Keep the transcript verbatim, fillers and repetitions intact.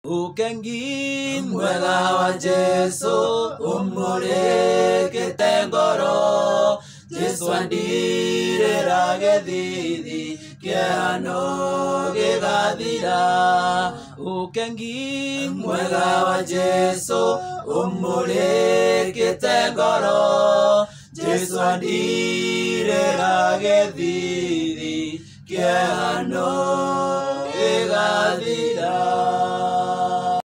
Ukengi mwega wa Jesu umurikite ngoro Jesu andirira githithi kiano gigathira Ukengi mwega wa Jesu umurikite ngoro Jesu andirira githithi kiano gigathira